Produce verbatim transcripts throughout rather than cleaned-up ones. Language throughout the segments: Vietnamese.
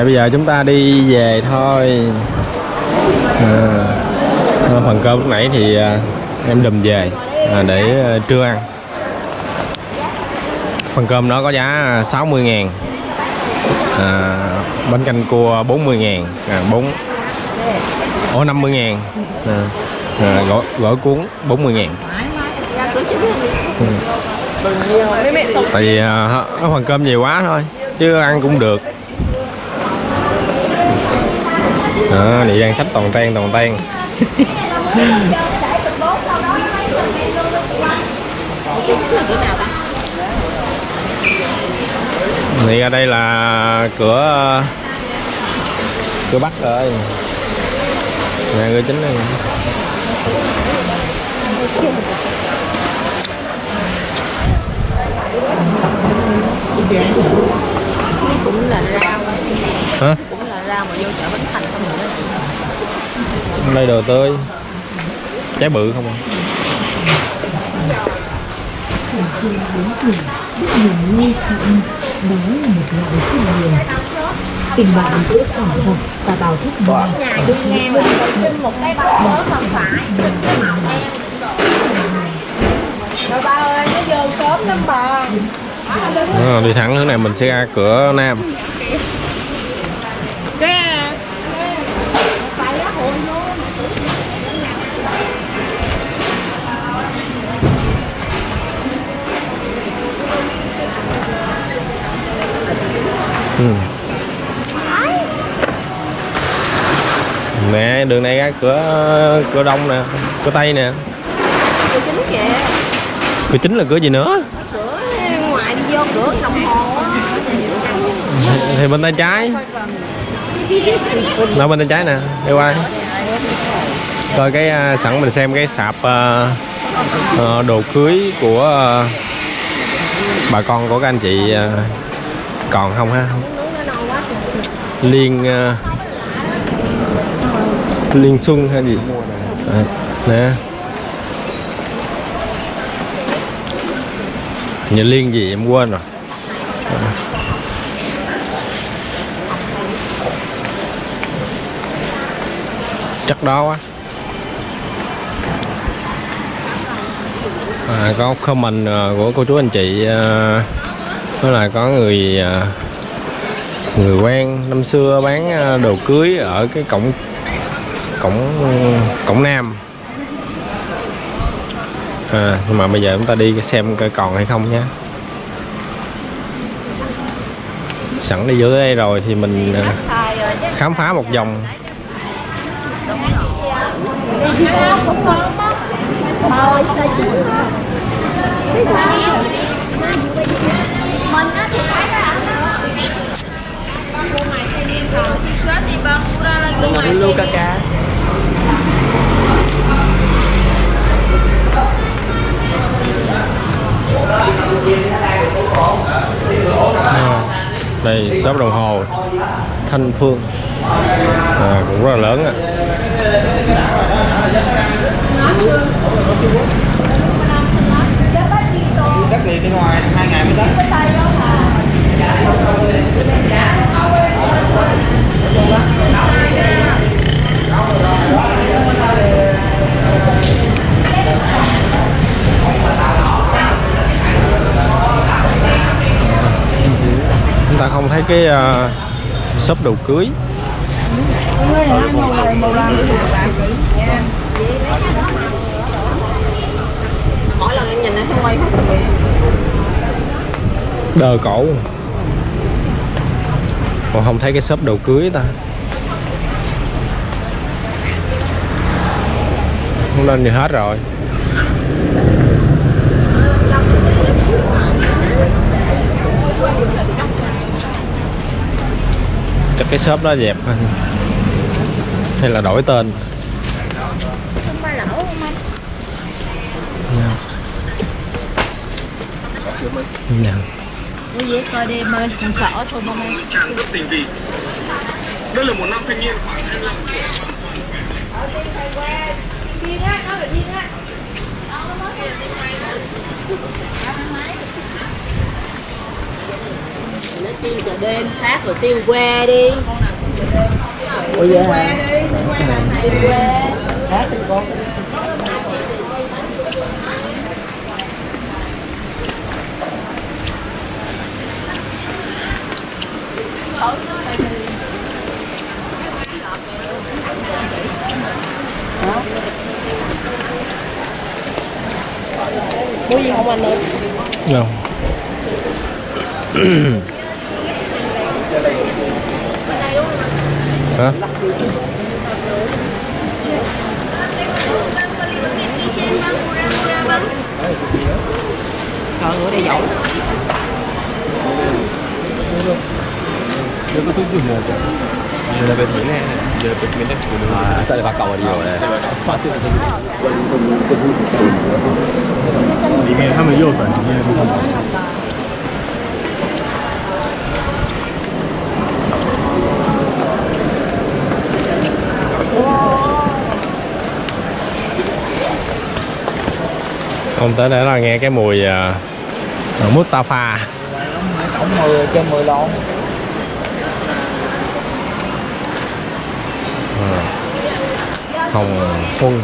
bây giờ chúng ta đi về thôi. À, phần cơm lúc nãy thì à, em đùm về à, để à, trưa ăn. Phần cơm đó có giá sáu mươi ngàn, à, bánh canh cua bốn mươi ngàn, à, bốn ổ năm mươi ngàn, à, à, gỏi, gỏi cuốn bốn mươi ngàn. Ừ. Tại vì à, phần cơm nhiều quá thôi chứ ăn cũng được. Đó, chị đang xách toàn ten toàn ten. Thì ở đây là cửa cửa Bắc rồi. Nè cửa chính đây. Cũng là rau. Hả? Cũng là rau mà vô chợ Bến Thành không nữa. Đây đồ tươi. Trái bự không à? Đó là một loại thiên nhiên. Tình bạn ước ảo rằng và bào thức ngon. Nhà đi ngang là xin một cái bát bớt không phải. Rồi ba ơi, nó vô sớm lắm bà. À, đi thẳng hướng này mình sẽ ra cửa Nam. Ừ. Nè đường này ra cửa cửa Đông nè, cửa Tây nè. Cửa chính kìa. Cửa chính là cửa gì nữa? Cửa ngoài đi vô cửa đồng hồ á. Thì bên tay trái. Nó bên tay trái nè, đi qua. Coi cái uh, sẵn mình xem cái sạp uh, uh, đồ cưới của uh, bà con của các anh chị uh, còn không ha? Liên uh, Liên Xuân hay gì? À, nè. Nhà Liên gì em quên rồi. À. Chắc đó quá. À, có comment của cô chú anh chị uh, đó là có người uh, người quen năm xưa bán đồ cưới ở cái cổng cổng cổng Nam. À, nhưng mà bây giờ chúng ta đi xem coi còn hay không nhé. Sẵn đi vô tới đây rồi thì mình uh, khám phá một vòng. Lulu Kaka. À, đây shop đồng hồ Thanh Phương, à, cũng rất là lớn á. Đất liền bên ngoài hai ngày mới tới. Chúng ta không thấy cái uh, shop đồ cưới. Mỗi lần em nhìn nó không quay hết rồi. Đờ cổ. Còn không thấy cái shop đồ cưới ta. Không nên gì hết rồi. Chắc cái shop đó dẹp hay là đổi tên. Không ba lẩu không anh? Dạ. Ủa vậy coi đi em ơi, mình sợ thôi mong em. Trang rất tinh vi. Đây là một nam thanh niên khoảng hai mươi lăm tuổi. Ở đây phải qua. Điên á, nói là điên á. Đó nó mới kia điên hay đó. Nó tiêu chợ đêm khác rồi tiêu que đi. Ủa vậy hả? Tiêu que. Khác thì con. Mua gì không anh ơi? Đâu. Hả? Trời ơi, đây dẫu. Nếu có túi dùng một giờ là về thử nè, giờ về mình đang thử được. À, tại là cầu ở điều này. Phát tiêu là gì?里面他们右转，里面不看。 Không tới để là nghe cái mùi uh, Mustafa. Tổng mười trên mười lon. À, Hồng Huân.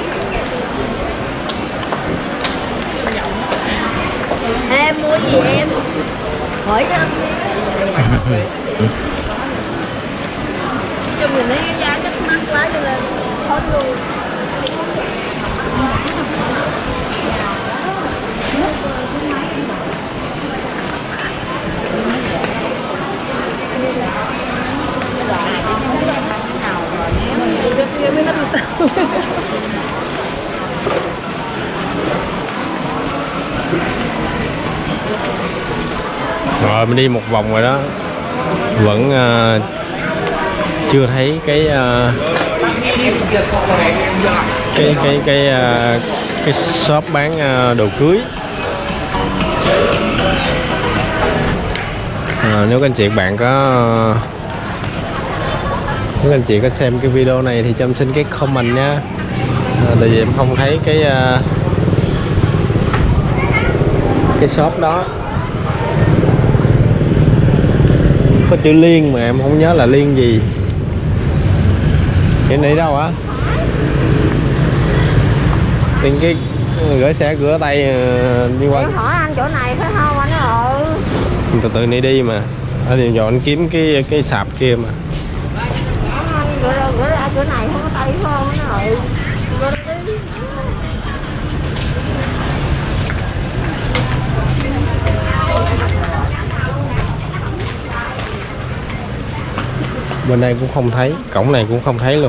Em mua gì em? Hỏi cho. Cho mình thấy cái da chắc mắc quá cho nên hết luôn. Rồi mình đi một vòng rồi đó, vẫn uh, chưa thấy cái uh, cái cái cái uh, cái shop bán uh, đồ cưới. À, nếu các anh chị bạn có uh, nếu các anh chị có xem cái video này thì cho em xin cái comment nha. À, tại vì em không thấy cái uh, cái shop đó. Có chữ Liên mà em không nhớ là Liên gì. Cái này đâu á? Tìm cái gửi xe rửa tay đi qua. Em hỏi anh chỗ này phải không anh? Ừ. Từ từ này đi mà. Ở điều dọn kiếm cái cái sạp kia mà. Anh gửi ra, gửi ra chỗ này không có tay phải không? Nó ừ. Gửi ra đi. Bên đây cũng không thấy, cổng này cũng không thấy luôn.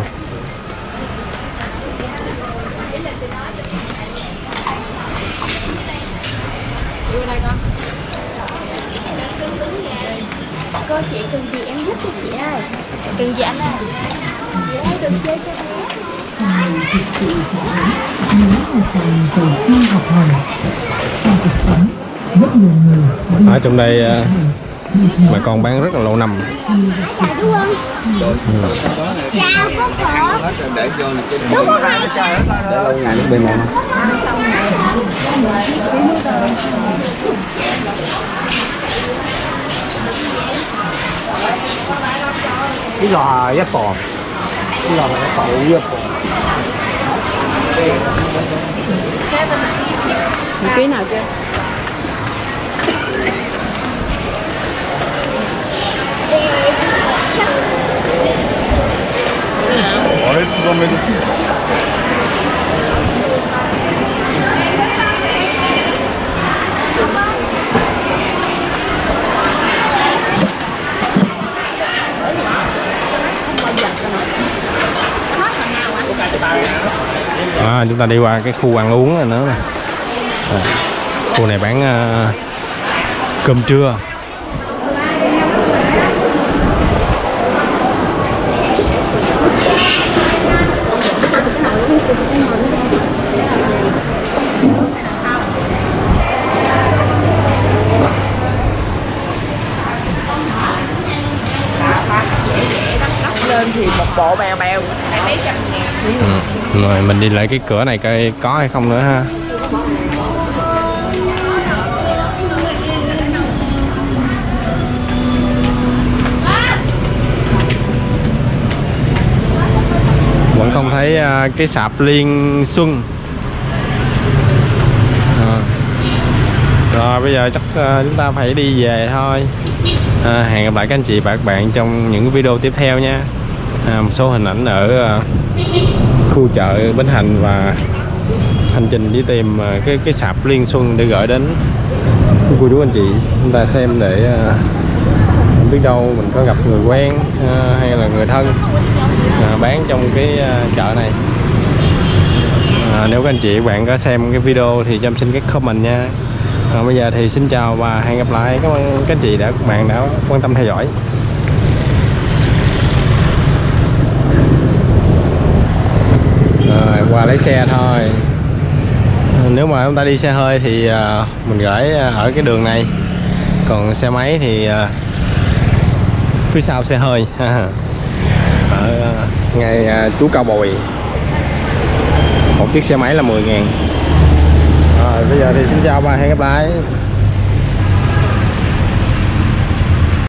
Cô chị cần gì em giúp cho chị ơi. Cần gì anh ơi? Chị ơi đừng chơi cho em. Từ khi học hành sau cuộc sống, rất nhiều người Ở trong đây mà còn bán rất là lâu năm. Chào chú Quân. Chào cô Phượng. Chú có hai chào. Để lâu ngày nó bên này. cái lò ghép bò, cái lò ghép bò ghép bò. Cái nào chưa? Ôi, con mình. À, chúng ta đi qua cái khu ăn uống này nữa nè. À, khu này bán uh, cơm trưa. Lên thì một bộ bèo bèo hai mấy trăm ngàn. Ừ. Rồi mình đi lại cái cửa này coi có hay không nữa ha. thấy uh, cái sạp Liên Xuân. À. Rồi bây giờ chắc uh, chúng ta phải đi về thôi. À, hẹn gặp lại các anh chị và các bạn trong những video tiếp theo nha. À, một số hình ảnh ở uh, khu chợ Bến Thành và hành trình đi tìm uh, cái cái sạp Liên Xuân để gửi đến cô chú anh chị chúng ta xem, để uh, không biết đâu mình có gặp người quen uh, hay là người thân uh, bán trong cái uh, chợ này. À, nếu các anh chị các bạn có xem cái video thì cho em xin cái comment nha. À, bây giờ thì xin chào và hẹn gặp lại. Cảm ơn các anh chị đã các bạn đã quan tâm theo dõi. Rồi qua lấy xe thôi. Nếu mà chúng ta đi xe hơi thì uh, mình gửi ở cái đường này, còn xe máy thì uh, phía sau xe hơi. Ở uh, ngay uh, Chú Cao Bồi, một chiếc xe máy là mười ngàn. Rồi bây giờ thì xin chào và hẹn gặp lại.